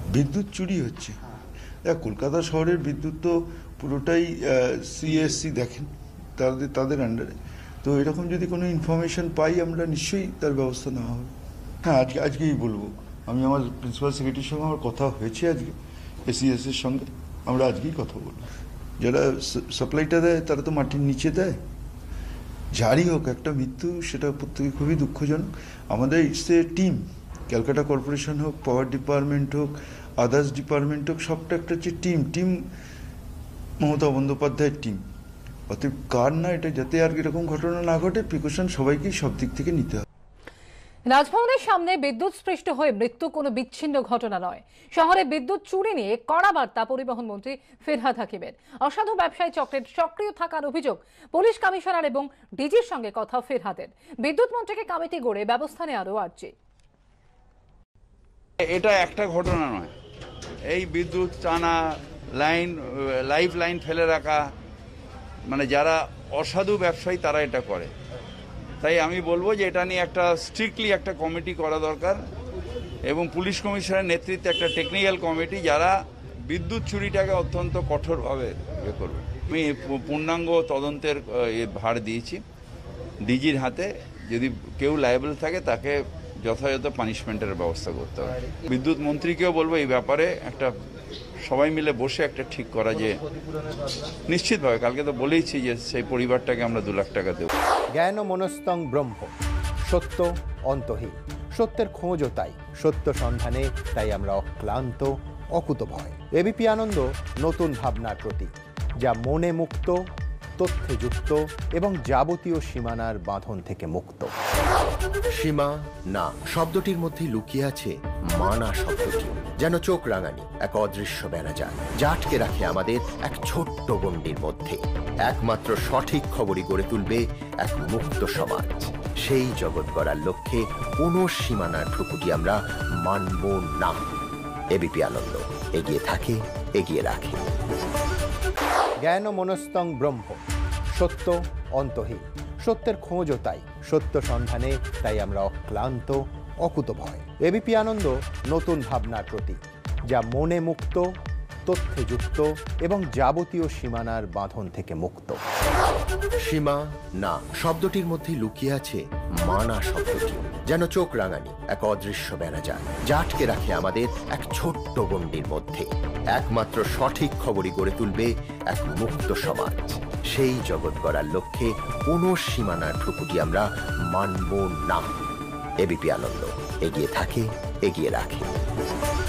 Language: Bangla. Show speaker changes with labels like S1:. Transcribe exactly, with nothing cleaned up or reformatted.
S1: বিদ্যুৎ চুরি হচ্ছে। দেখ, কলকাতা শহরের বিদ্যুৎ তো পুরোটাই সিএসসি দেখেন, তাদের তাদের আন্ডারে। তো এরকম যদি কোনো ইনফরমেশন পাই আমরা নিশ্চয়ই তার ব্যবস্থা নেওয়া হবে। হ্যাঁ, আজকে আজকেই বলবো। আমি আমার প্রিন্সিপাল সেক্রেটারির সঙ্গে আমার কথা হয়েছে আজকে, এসিএস এর সঙ্গে আমরা আজকেই কথা বলবো। যারা সাপ্লাইটা দেয় তারা তো মাটির নিচে দেয়। যারই হোক একটা মৃত্যু, সেটা প্রত্যেকে খুবই দুঃখজনক। আমাদের it's a team, Calcutta corporation হোক, পাওয়ার ডিপার্টমেন্ট হোক, আদার্স ডিপার্টমেন্ট হোক, সবটা একটা হচ্ছে টিম টিম মমতা বন্দ্যোপাধ্যায়ের টিম। অতএব কার না এটা, যাতে আর এরকম ঘটনা না ঘটে, প্রিকশন সবাইকেই সব দিক থেকে নিতে হবে।
S2: রাজভবনের সামনে বিদ্যুৎ স্পৃষ্ট হয়ে মৃত্যু কোনো বিচ্ছিন্ন ঘটনা নয়। শহরে বিদ্যুৎ চুরি নিয়ে কড়া বার্তা পরিবহন মন্ত্রী ফিরহাদ হাকিমের। অসাধু ব্যবসায়ী চক্রের সক্রিয় থাকার অভিযোগ পুলিশ কমিশনার এবং ডিজির সঙ্গে কথা ফিরহাদের। বিদ্যুৎ মন্ত্রীকে কমিটি গড়ে ব্যবস্থা নেওয়ারও আর্জি।
S3: এটা একটা ঘটনা নয়, এই বিদ্যুৎ টানা লাইন, লাইফ লাইন ফেলে রাখা, মানে যারা অসাধু ব্যবসায়ী তারা এটা করে। তাই আমি বলবো যে এটা নিয়ে একটা স্ট্রিক্টলি একটা কমিটি করা দরকার এবং পুলিশ কমিশনের নেতৃত্বে একটা টেকনিক্যাল কমিটি যারা বিদ্যুৎ চুরিটাকে অত্যন্ত কঠোরভাবে ইয়ে করবে। আমি পূর্ণাঙ্গ তদন্তের ভার দিয়েছি ডিজির হাতে। যদি কেউ লায়েবল থাকে তাকে যথাযথ পানিশমেন্টের ব্যবস্থা করতে হবে। বিদ্যুৎ মন্ত্রীকেও বলবো এই ব্যাপারে একটা সবাই মিলে বসে একটা ঠিক করা, যে নিশ্চিতভাবে কালকে তো বলেইছি যে সেই পরিবারটাকে আমরা দু লাখ টাকা দেব।
S4: জ্ঞান মনস্তং ব্রহ্ম, সত্য অন্তহীন। সত্যের খোঁজও তাই, সত্য সন্ধানে তাই আমরা অক্লান্ত, অকুতভয়। এবিপি আনন্দ নতুন ভাবনার প্রতীক, যা মনে মুক্ত, তথ্যে যুক্ত এবং যাবতীয় সীমানার বাঁধন থেকে মুক্ত।
S5: সীমা না শব্দটির মধ্যে লুকিয়ে আছে মানা শব্দটি, যেন চোখ রাঙানি এক অদৃশ্য বেড়াজাল, যা আটকে রাখে আমাদের এক ছোট্ট গণ্ডির মধ্যে। একমাত্র সঠিক খবরই গড়ে তুলবে এক মুক্ত সমাজ। সেই জগৎ গড়ার লক্ষ্যে কোনো সীমানার ঠুকুটি আমরা মানব না। এবিপি আনন্দ এগিয়ে থাকে, এগিয়ে রাখে।
S4: জ্ঞান মনস্তং ব্রহ্ম, সত্য অন্তহীন। সত্যের খোঁজও তাই, সত্য সন্ধানে তাই আমরা অক্লান্ত, অকুতভয়। এবিপি আনন্দ নতুন ভাবনার প্রতীক, যা মনে মুক্ত, তথ্যে যুক্ত এবং যাবতীয় সীমানার বাঁধন থেকে মুক্ত।
S5: সীমা না শব্দটির মধ্যে লুকিয়ে আছে মানা শব্দটি, যেন চোখ রাঙানি এক অদৃশ্য বেড়াজাল, যা আটকে রাখে আমাদের এক ছোট্ট গণ্ডির মধ্যে। একমাত্র সঠিক খবরই গড়ে তুলবে এক মুক্ত সমাজ। সেই জগৎ গড়ার লক্ষ্যে কোনো সীমানার ঠুকুটি আমরা মানব না। এবিপি আনন্দ এগিয়ে থাকে, এগিয়ে রাখে।